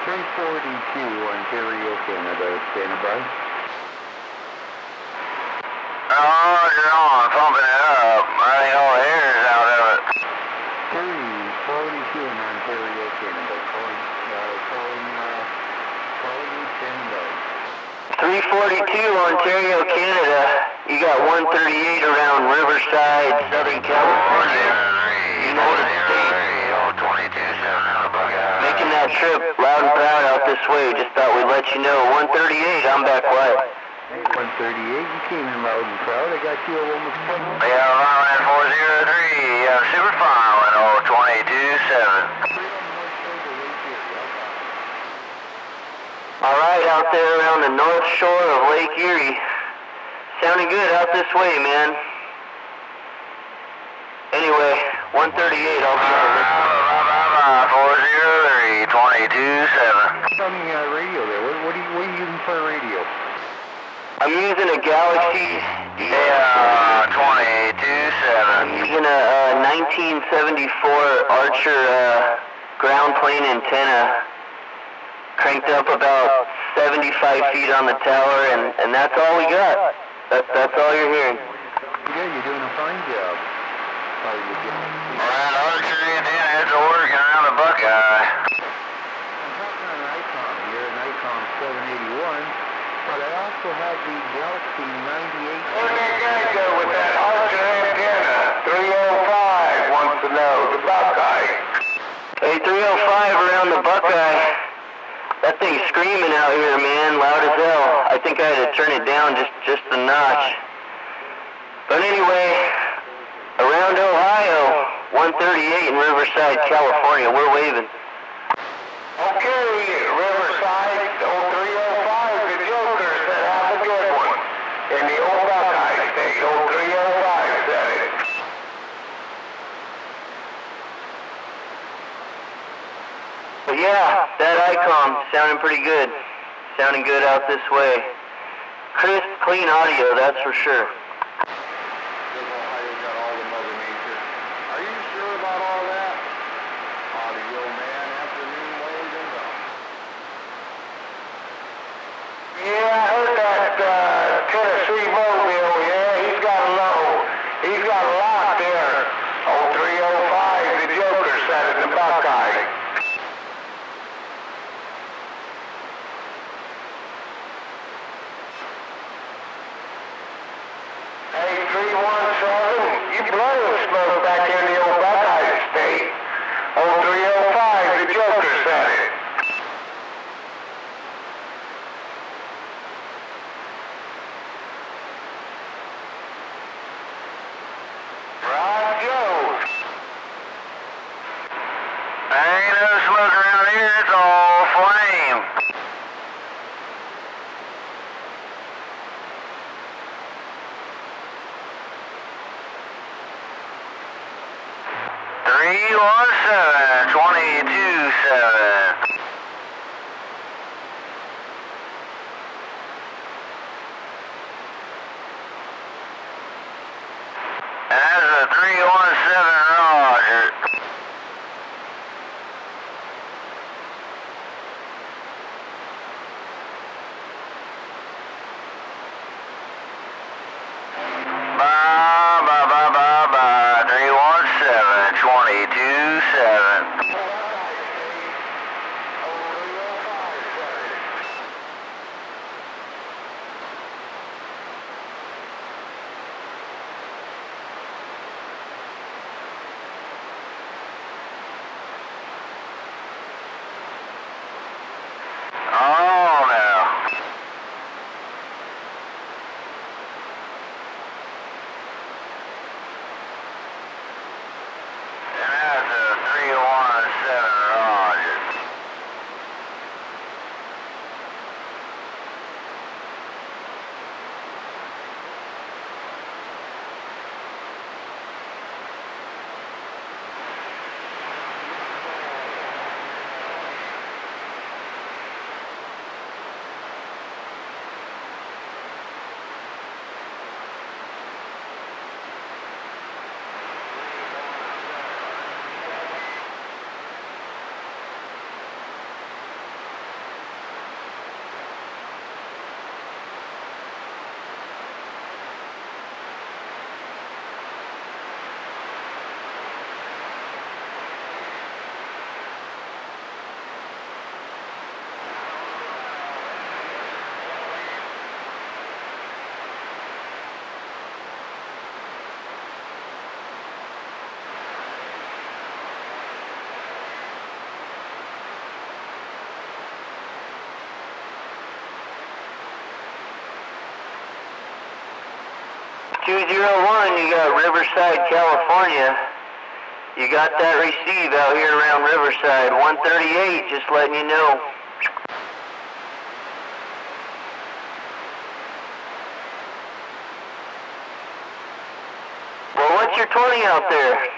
Ontario, Canada, standing by. Oh, you're on, pumping it up. Running all the hairs out of it. 342 in Ontario, Canada. Calling you, standing by. 342 Ontario, Canada. You got 138 around Riverside, Southern California, United States. Making that trip loud and proud out this way. Just thought we'd let you know. 138, I'm back live. 138, you came in loud and proud. I got you almost. Yeah, Runway 403, super fine with 22.7. Alright, out there around the north shore of Lake Erie. Sounding good out this way, man. Anyway, 138, I'll be on this. 403, 22.7. Tell me radio there. What are you using for a radio? I'm using a Galaxy. Yeah, 22.7. I'm using a 1974 Archer ground plane antenna. Cranked up about 75 feet on the tower, and that's all we got. That's all you're hearing. Yeah, you're doing a fine job. Alright, Archer antenna, it's working around the Buckeye. I'm talking on an Icon here, an Icon 781, but I also have the Galaxy 98. Where'd that guy go with that Archer antenna? 305 wants to know, the Buckeye. Hey, 305 around the Buckeye. That thing's screaming out here, man, loud as hell. I think I had to turn it down just a notch. But anyway, around Ohio, 138 in Riverside, California, we're waving. Okay, Riverside, 0305, the Joker said have a good one. In the old Buckeye State, 0305 said it. But yeah, that Icon sounding pretty good. Sounding good out this way. Crisp, clean audio, that's for sure. Ohio got all the Mother Nature. Are you sure about all that? AudioMan, afternoon wave inbound. Yeah, I heard that Tennessee Mobile, yeah, he's got a lot there. 0305, the Joker said it in the Buckeye. Hey, 317, you blowing smoke back in the old Buckeye State. 0305, the Joker said it. Right, Joe. Ain't no smoke around here, it's all flame. Three, 1, 7, 22.7. That's a 317, Roger. Bye, 317, 22.7. Oh, no. And that's a 317. 201, you got Riverside, California. You got that receive out here around Riverside. 138, just letting you know. Well, what's your 20 out there?